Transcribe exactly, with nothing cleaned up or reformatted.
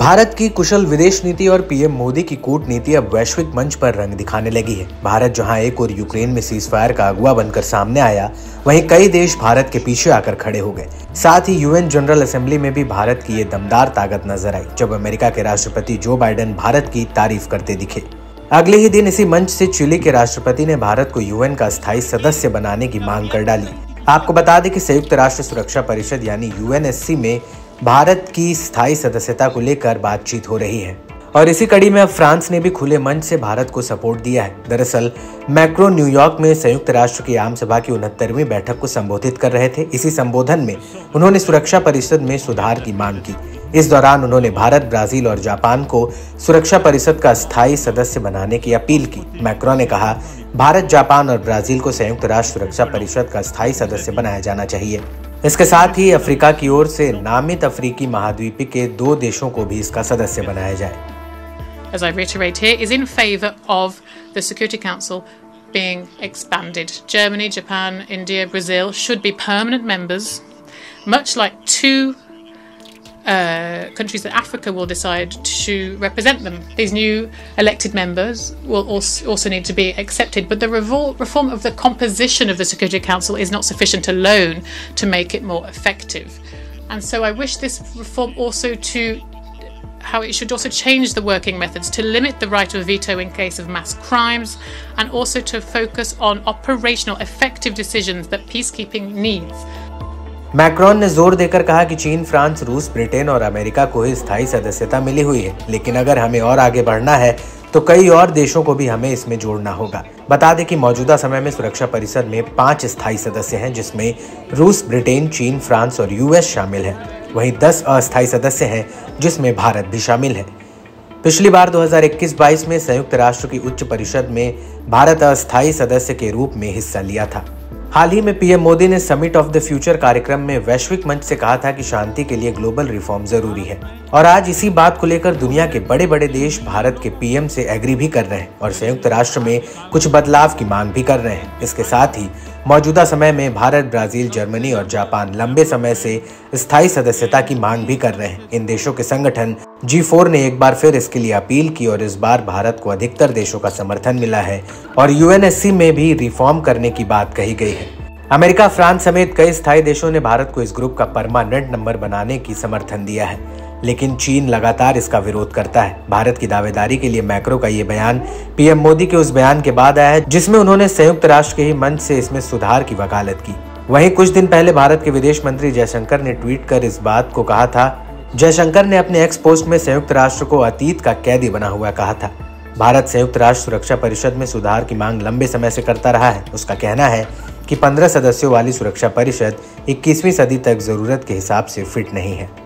भारत की कुशल विदेश नीति और पीएम मोदी की कूटनीति अब वैश्विक मंच पर रंग दिखाने लगी है। भारत जहां एक और यूक्रेन में सीजफायर का अगुवा बनकर सामने आया, वहीं कई देश भारत के पीछे आकर खड़े हो गए। साथ ही यूएन जनरल असेंबली में भी भारत की ये दमदार ताकत नजर आई, जब अमेरिका के राष्ट्रपति जो बाइडेन भारत की तारीफ करते दिखे। अगले ही दिन इसी मंच से चिली के राष्ट्रपति ने भारत को यूएन का स्थायी सदस्य बनाने की मांग कर डाली। आपको बता दें कि संयुक्त राष्ट्र सुरक्षा परिषद यानी यूएनएससी में भारत की स्थायी सदस्यता को लेकर बातचीत हो रही है और इसी कड़ी में अब फ्रांस ने भी खुले मंच से भारत को सपोर्ट दिया है। दरअसल मैक्रोन न्यूयॉर्क में संयुक्त राष्ट्र की आम सभा की उनहत्तरवीं बैठक को संबोधित कर रहे थे। इसी संबोधन में उन्होंने सुरक्षा परिषद में सुधार की मांग की। इस दौरान उन्होंने भारत, ब्राजील और जापान को सुरक्षा परिषद का स्थायी सदस्य बनाने की अपील की। मैक्रोन ने कहा, भारत, जापान और ब्राजील को संयुक्त राष्ट्र सुरक्षा परिषद का स्थायी सदस्य बनाया जाना चाहिए। इसके साथ ही अफ्रीका की ओर से नामित अफ्रीकी महाद्वीप के दो देशों को भी इसका सदस्य बनाया जाए। As I reiterate here, is in favour of the Security Council being expanded. Germany, Japan, India, Brazil should be permanent members, much like two uh, countries that Africa will decide to represent them. These new elected members will also, also need to be accepted, but the revol- reform of the composition of the Security Council is not sufficient alone to make it more effective. And so I wish this reform also to how it should also change the working methods to limit the right of veto in case of mass crimes and also to focus on operational effective decisions that peacekeeping needs. Macron ने जोर देकर कहा कि चीन, France, रूस, Britain और America को ही स्थायी सदस्यता मिली हुई है, लेकिन अगर हमें और आगे बढ़ना है तो कई और देशों को भी हमें इसमें जोड़ना होगा। बता दें कि मौजूदा समय में सुरक्षा परिषद में पांच स्थायी सदस्य हैं, जिसमें रूस, ब्रिटेन, चीन, फ्रांस और यूएस शामिल हैं। वहीं दस अस्थायी सदस्य हैं, जिसमें भारत भी शामिल है। पिछली बार दो हज़ार इक्कीस बाईस में संयुक्त राष्ट्र की उच्च परिषद में भारत अस्थायी सदस्य के रूप में हिस्सा लिया था। हाल ही में पीएम मोदी ने समिट ऑफ द फ्यूचर कार्यक्रम में वैश्विक मंच से कहा था कि शांति के लिए ग्लोबल रिफॉर्म जरूरी है और आज इसी बात को लेकर दुनिया के बड़े बड़े देश भारत के पीएम से एग्री भी कर रहे हैं और संयुक्त राष्ट्र में कुछ बदलाव की मांग भी कर रहे हैं। इसके साथ ही मौजूदा समय में भारत, ब्राजील, जर्मनी और जापान लंबे समय से स्थायी सदस्यता की मांग भी कर रहे हैं। इन देशों के संगठन जी फोर ने एक बार फिर इसके लिए अपील की और इस बार भारत को अधिकतर देशों का समर्थन मिला है और यूएनएससी में भी रिफॉर्म करने की बात कही गई है। अमेरिका, फ्रांस समेत कई स्थायी देशों ने भारत को इस ग्रुप का परमानेंट नंबर बनाने की समर्थन दिया है, लेकिन चीन लगातार इसका विरोध करता है। भारत की दावेदारी के लिए मैक्रो का ये बयान पीएम मोदी के उस बयान के बाद आया है जिसमें उन्होंने संयुक्त राष्ट्र के ही मंच से इसमें सुधार की वकालत की। वहीं कुछ दिन पहले भारत के विदेश मंत्री जयशंकर ने ट्वीट कर इस बात को कहा था। जयशंकर ने अपने एक्स पोस्ट में संयुक्त राष्ट्र को अतीत का कैदी बना हुआ कहा था। भारत संयुक्त राष्ट्र सुरक्षा परिषद में सुधार की मांग लंबे समय से करता रहा है। उसका कहना है कि पंद्रह सदस्यों वाली सुरक्षा परिषद इक्कीसवीं सदी तक जरूरत के हिसाब से फिट नहीं है।